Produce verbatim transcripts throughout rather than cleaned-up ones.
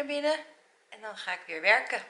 naar binnen en dan ga ik weer werken.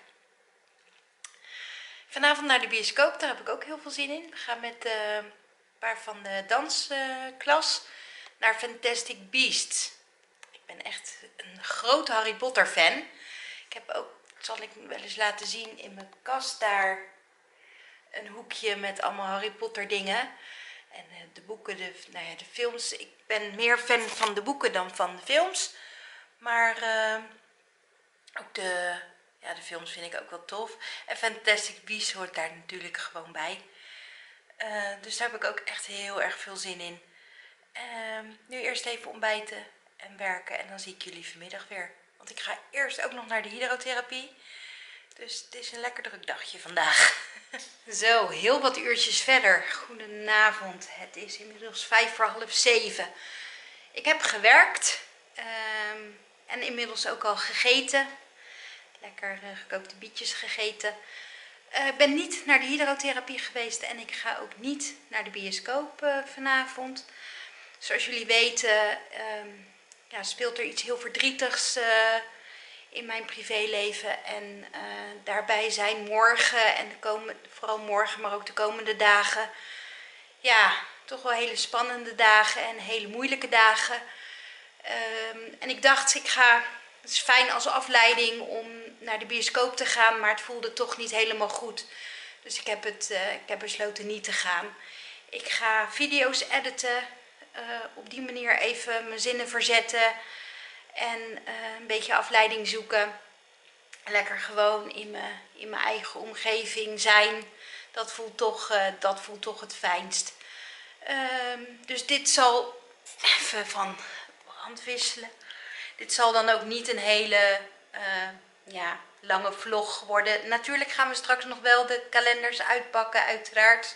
Vanavond naar de bioscoop, daar heb ik ook heel veel zin in. We gaan met uh, een paar van de dansklas uh, naar Fantastic Beasts. Ik ben echt een groot Harry Potter fan. Ik heb ook, zal ik wel eens laten zien, in mijn kast daar een hoekje met allemaal Harry Potter dingen. En uh, de boeken, de, nou ja, de films. Ik ben meer fan van de boeken dan van de films. Maar uh, ook de, ja, de films vind ik ook wel tof. En Fantastic Beasts hoort daar natuurlijk gewoon bij. Uh, dus daar heb ik ook echt heel erg veel zin in. Uh, nu eerst even ontbijten en werken. En dan zie ik jullie vanmiddag weer. Want ik ga eerst ook nog naar de hydrotherapie. Dus het is een lekker druk dagje vandaag. Zo, heel wat uurtjes verder. Goedenavond. Het is inmiddels vijf voor half zeven. Ik heb gewerkt. Um, en inmiddels ook al gegeten. Lekker uh, gekookte bietjes gegeten. Uh, ik ben niet naar de hydrotherapie geweest. En ik ga ook niet naar de bioscoop uh, vanavond. Zoals jullie weten um, ja, speelt er iets heel verdrietigs uh, in mijn privéleven. En uh, daarbij zijn morgen en de komende, vooral morgen, maar ook de komende dagen, ja, toch wel hele spannende dagen en hele moeilijke dagen. Um, en ik dacht, ik ga, het is fijn als afleiding om naar de bioscoop te gaan, maar het voelde toch niet helemaal goed. Dus ik heb, het, uh, ik heb besloten niet te gaan. Ik ga video's editen, uh, op die manier even mijn zinnen verzetten en uh, een beetje afleiding zoeken. Lekker gewoon in mijn, in mijn eigen omgeving zijn. Dat voelt toch, uh, dat voelt toch het fijnst. Uh, dus dit zal even van brand wisselen. Dit zal dan ook niet een hele uh, ja, lange vlog worden. Natuurlijk gaan we straks nog wel de kalenders uitpakken, uiteraard.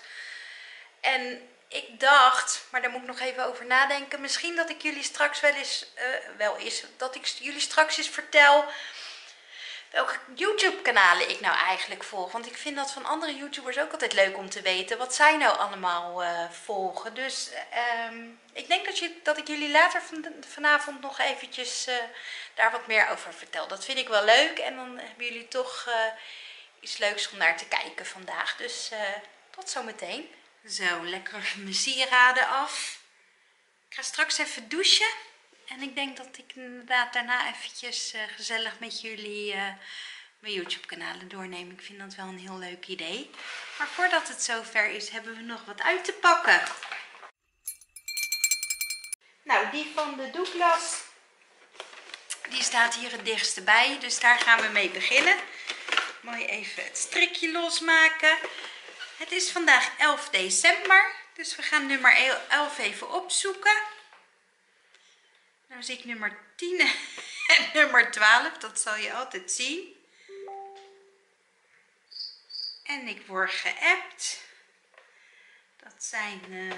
En ik dacht, maar daar moet ik nog even over nadenken. Misschien dat ik jullie straks wel eens, uh, wel eens, dat ik jullie straks eens vertel welke YouTube kanalen ik nou eigenlijk volg. Want ik vind dat van andere YouTubers ook altijd leuk om te weten wat zij nou allemaal uh, volgen. Dus um, ik denk dat, je, dat ik jullie later van, vanavond nog eventjes uh, daar wat meer over vertel. Dat vind ik wel leuk en dan hebben jullie toch uh, iets leuks om naar te kijken vandaag. Dus uh, tot zometeen. Zo, lekker mijn sieraden af. Ik ga straks even douchen. En ik denk dat ik inderdaad daarna eventjes uh, gezellig met jullie uh, mijn YouTube kanalen doorneem. Ik vind dat wel een heel leuk idee. Maar voordat het zover is, hebben we nog wat uit te pakken. Nou, die van de Douglas, die staat hier het dichtste bij. Dus daar gaan we mee beginnen. Mooi even het strikje losmaken. Het is vandaag elf december. Dus we gaan nummer elf even opzoeken. Nou zie ik nummer tien en nummer twaalf, dat zal je altijd zien. En ik word geappt. Dat zijn uh,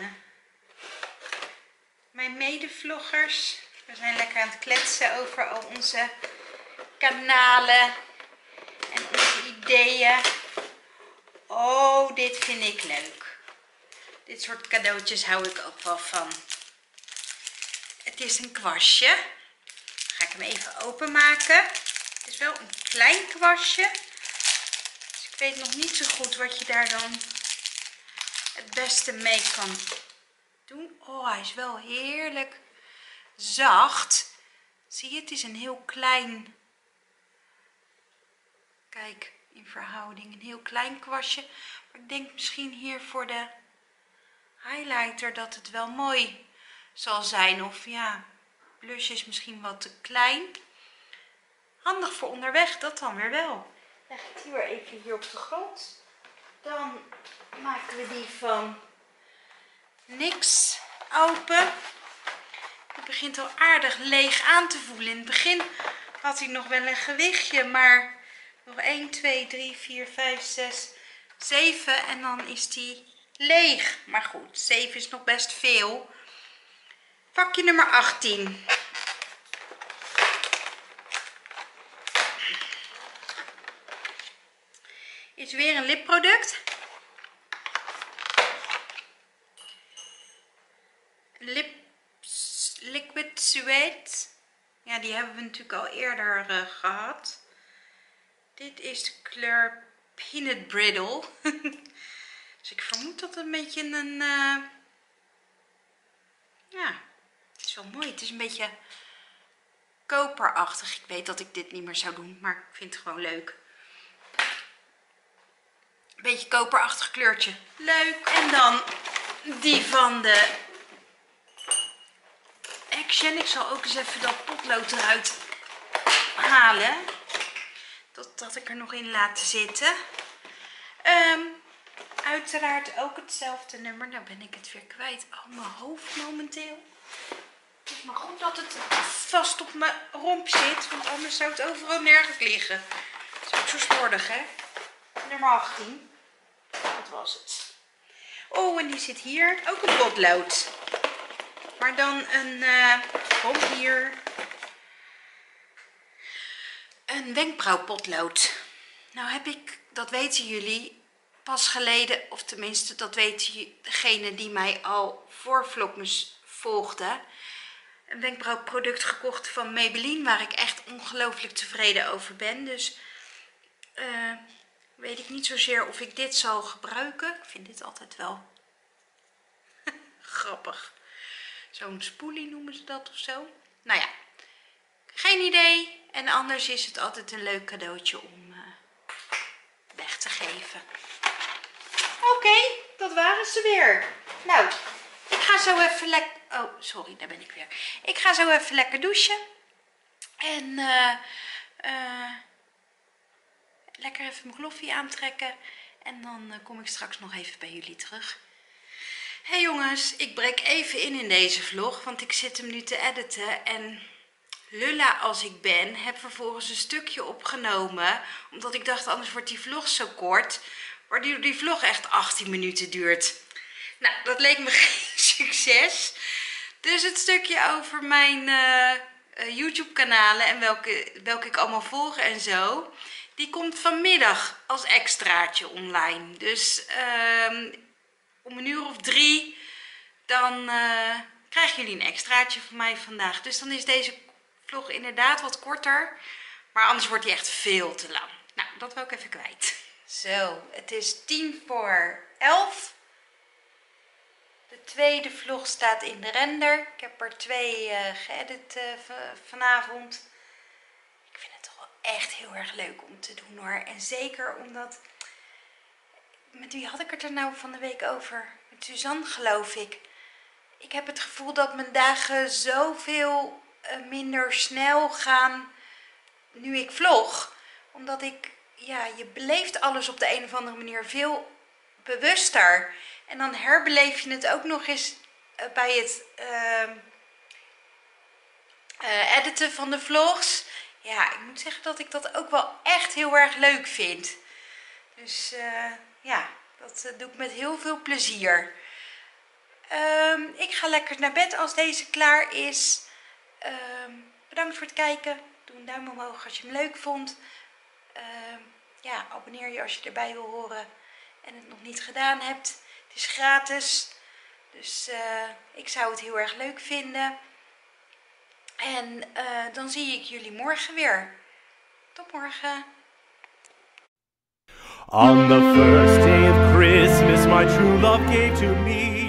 mijn medevloggers. We zijn lekker aan het kletsen over al onze kanalen en onze ideeën. Oh, dit vind ik leuk. Dit soort cadeautjes hou ik ook wel van. Het is een kwastje. Dan ga ik hem even openmaken. Het is wel een klein kwastje. Dus ik weet nog niet zo goed wat je daar dan het beste mee kan doen. Oh, hij is wel heerlijk zacht. Zie je, het is een heel klein... Kijk, in verhouding een heel klein kwastje. Maar ik denk misschien hier voor de highlighter dat het wel mooi zal zijn. Of ja, blush is misschien wat te klein. Handig voor onderweg, dat dan weer wel. Leg ik die weer even hier op de grond. Dan maken we die van niks open. Het begint al aardig leeg aan te voelen. In het begin had hij nog wel een gewichtje, maar nog één, twee, drie, vier, vijf, zes, zeven en dan is die leeg. Maar goed, zeven is nog best veel. Pakje nummer achttien. Is weer een lipproduct. Lip Liquid Suede. Ja, die hebben we natuurlijk al eerder uh, gehad. Dit is de kleur Peanut Brittle. Dus ik vermoed dat het een beetje een... Uh... Ja, het is wel mooi. Het is een beetje koperachtig. Ik weet dat ik dit niet meer zou doen, maar ik vind het gewoon leuk. Een beetje koperachtig kleurtje. Leuk. En dan die van de Action. Ik zal ook eens even dat potlood eruit halen. Dat had ik er nog in laten zitten. Um, uiteraard ook hetzelfde nummer. Nou ben ik het weer kwijt. Oh, mijn hoofd momenteel. Het is maar goed dat het vast op mijn romp zit. Want anders zou het overal nergens liggen. Dat is ook zo slordig, hè? Nummer achttien. Dat was het. Oh, en die zit hier. Ook een potlood. Maar dan een... Uh, kom hier. Een wenkbrauwpotlood. Nou heb ik, dat weten jullie, pas geleden, of tenminste dat weten degenen die mij al voor Vlogmas volgden, een wenkbrauwproduct gekocht van Maybelline, waar ik echt ongelooflijk tevreden over ben. Dus uh, weet ik niet zozeer of ik dit zal gebruiken. Ik vind dit altijd wel grappig. Zo'n spoelie noemen ze dat of zo. Nou ja, geen idee. En anders is het altijd een leuk cadeautje om uh, weg te geven. Oké, okay, dat waren ze weer. Nou, ik ga zo even lekker... Oh, sorry, daar ben ik weer. Ik ga zo even lekker douchen. En uh, uh, lekker even mijn gloffie aantrekken. En dan uh, kom ik straks nog even bij jullie terug. Hé hey jongens, ik breek even in in deze vlog, want ik zit hem nu te editen en... Lulla als ik ben, heb vervolgens een stukje opgenomen. Omdat ik dacht, anders wordt die vlog zo kort. Waardoor die vlog echt achttien minuten duurt. Nou, dat leek me geen succes. Dus het stukje over mijn uh, uh, YouTube kanalen en welke, welke ik allemaal volg en zo. Die komt vanmiddag als extraatje online. Dus uh, om een uur of drie, dan uh, krijgen jullie een extraatje van mij vandaag. Dus dan is deze vlog inderdaad wat korter, maar anders wordt die echt veel te lang. Nou, dat wil ik even kwijt. Zo, het is tien voor elf. De tweede vlog staat in de render. Ik heb er twee uh, geëdit uh, vanavond. Ik vind het toch wel echt heel erg leuk om te doen hoor. En zeker omdat... Met wie had ik het er nou van de week over? Met Suzanne geloof ik. Ik heb het gevoel dat mijn dagen zoveel... minder snel gaan nu ik vlog. Omdat ik, ja, je beleeft alles op de een of andere manier veel bewuster. En dan herbeleef je het ook nog eens uh, bij het uh, uh, editen van de vlogs. Ja, ik moet zeggen dat ik dat ook wel echt heel erg leuk vind. Dus uh, ja, dat uh, doe ik met heel veel plezier. Um, ik ga lekker naar bed als deze klaar is. Uh, bedankt voor het kijken. Doe een duim omhoog als je hem leuk vond. Uh, ja, abonneer je als je erbij wil horen en het nog niet gedaan hebt. Het is gratis. Dus uh, ik zou het heel erg leuk vinden. En uh, dan zie ik jullie morgen weer. Tot morgen. On the first day of Christmas, my true love gave to me